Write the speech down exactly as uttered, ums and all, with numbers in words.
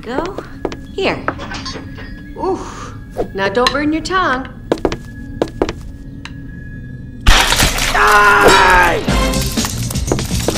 go. Here. Ooh. Now don't burn your tongue. Ah!